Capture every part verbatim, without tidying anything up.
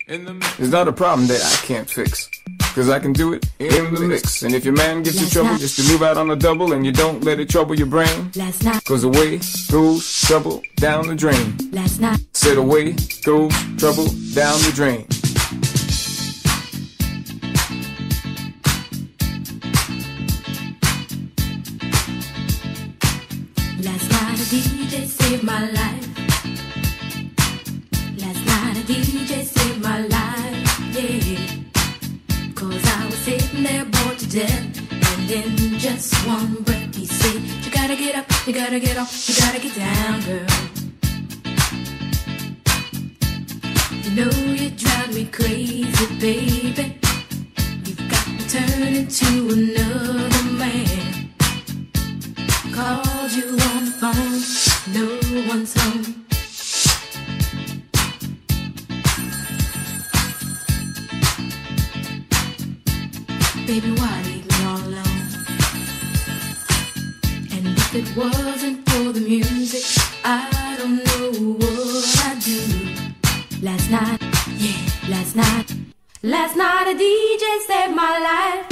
It's not a problem that I can't fix, cause I can do it in the mix. And if your man gives you trouble, just to move out on the double, and you don't let it trouble your brain. Last night, cause away goes trouble down the drain. Last night, said away goes trouble down the drain. Last night a D J saved my life. Last night a D J saved my life, yeah. Cause I was sitting there bored to death, and in just one breath he said, you gotta get up, you gotta get off, you gotta get down, girl. You know you drive me crazy, baby. You've got to turn into another man. Called you on the phone, no one's home. Baby, why leave me all alone? And if it wasn't for the music, I don't know what I'd do. Last night, yeah, last night, last night a D J saved my life.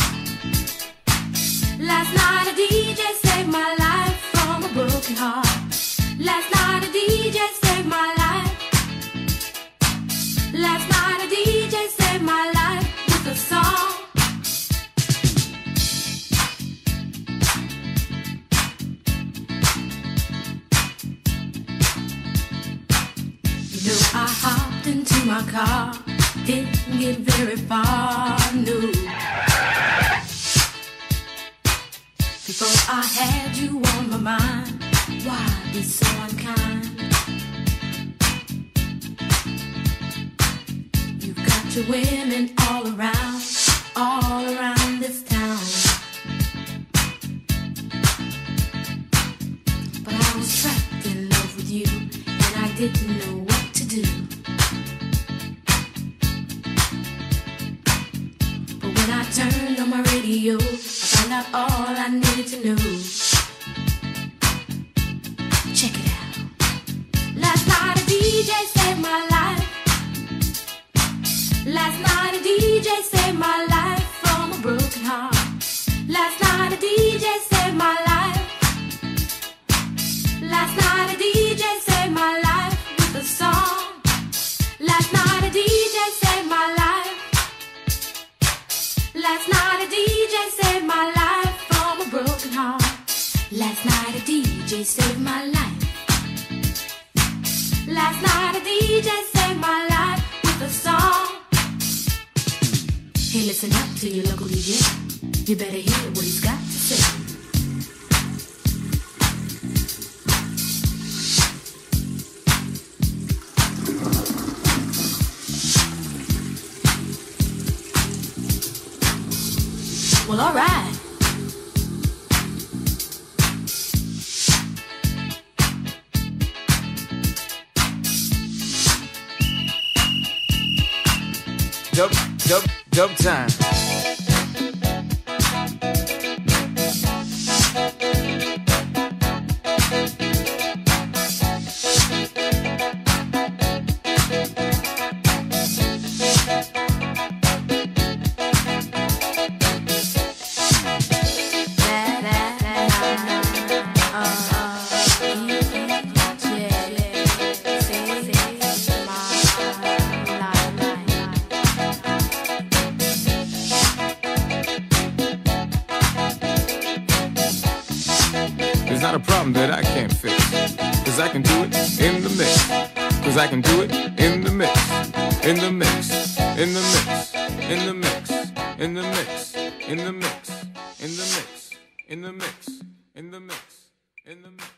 Last night a D J saved my life from a broken heart. Last night a D J saved my life. Last night a D J saved my life with a song. You know I hopped into my car, didn't get very far, no. Before I had you on my mind, why be so unkind? You've got your women all around, all around this town. But I was trapped in love with you, and I didn't know what to do. But when I turned on my radio, found out all I needed to know. Check it out. Last night a D J saved my life. Last night a D J saved my life from a broken heart. Last night a D J saved my life. Last night a D J saved my life with a song. Last night a D J saved my life. Last night a D J saved my life from a broken heart. Last night a D J saved my life. Last night a D J saved my life with a song. Hey, listen up to your local D J. You better hear what he's got to say. Well, all right. Dub, dub, dub time. It's not a problem that I can't fix, cause I can do it in the mix. Cause I can do it in the mix. In the mix. In the mix. In the mix. In the mix. In the mix. In the mix. In the mix. In the mix. In the mix.